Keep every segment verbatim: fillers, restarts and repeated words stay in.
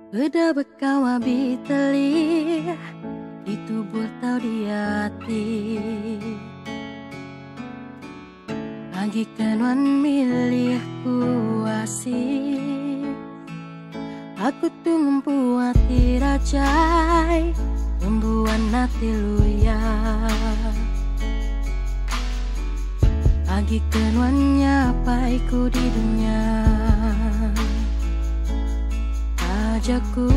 Beda bekawa biteli itu bertau di hati. Lagi kenuan milih kuasi. Aku tuh ngumpu hati rajai, membuat hati luya. Lagi kenuan nyapaiku di dunia. Ajaku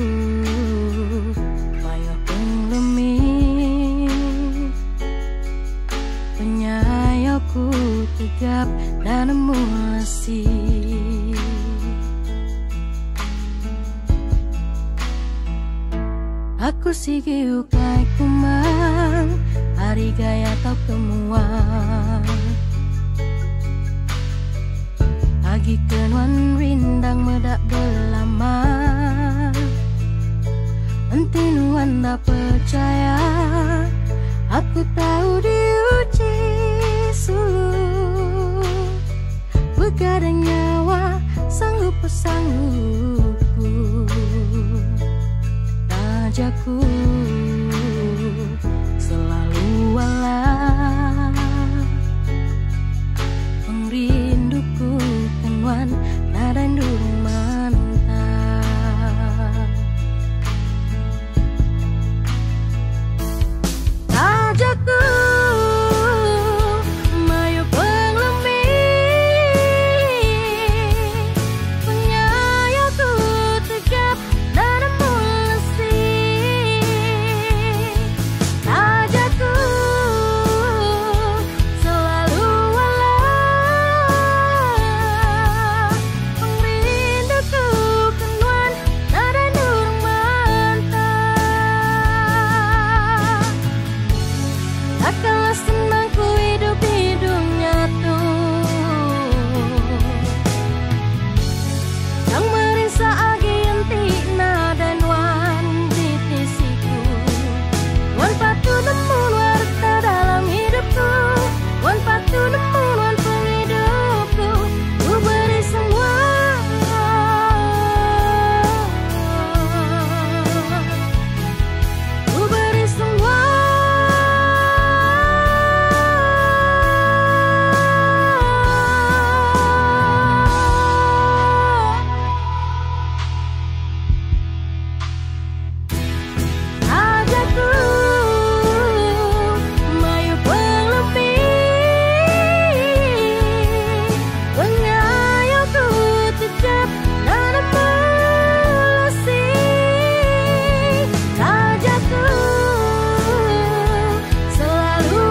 mayo penglemi penyayaku tegap dan emosi. Aku sigi ukai kumang hari gaya tau kemuang. Lagi kenuan rindang medak belama. Entinuan tak percaya, aku tahu diuji suluh. Begadang nyawa sanggup pesanggupku. Tajaku selalu walah. Pengrinduku kenuan nada ndung mantap. Tajaku mayu penglemi penyayaku tegap dan emosi. Tajaku selalu walah. Pengrinduku kenuan nada ndung mantap. Takkanlah senang ku hidup di dunia tuh. Yang merisa agi entina dan wan di tisiku. Wan patu nemu warta dalam hidupku. Wan patu nemu wan penghidupku. Ku beri semua. Ku beri semua. Tajaku mayu penglemi penyayaku tegap dan emosi. Tajaku selalu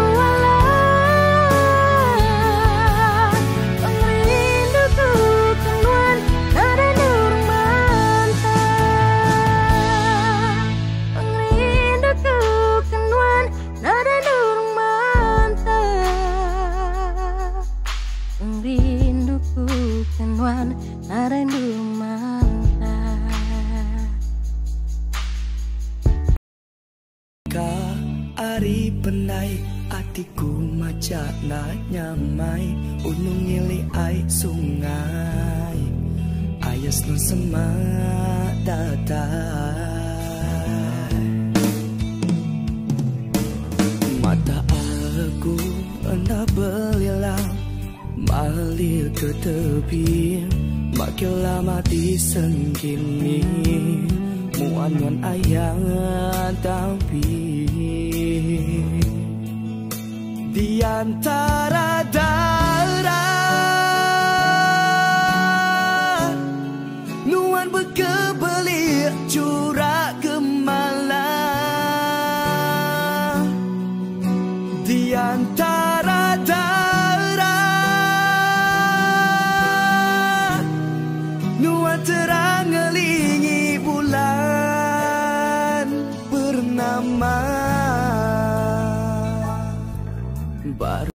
walah. Pengrinduku kenuan nada ndung mantap. Pengrinduku kenuan nada ndung mantap. Pengrinduku kenuan nada ndung mantap. Ka ari penai atiku maca na nyamai unung ngili ai sungai ayas nun semadatai. Mata aku anda belilang malil ke tepi makin lama disengkini muan-muan ayat tapi di antara darah nuan berkebelir curah gemalah. Di antara darah nuan terang ngelingi bulan bernama baru.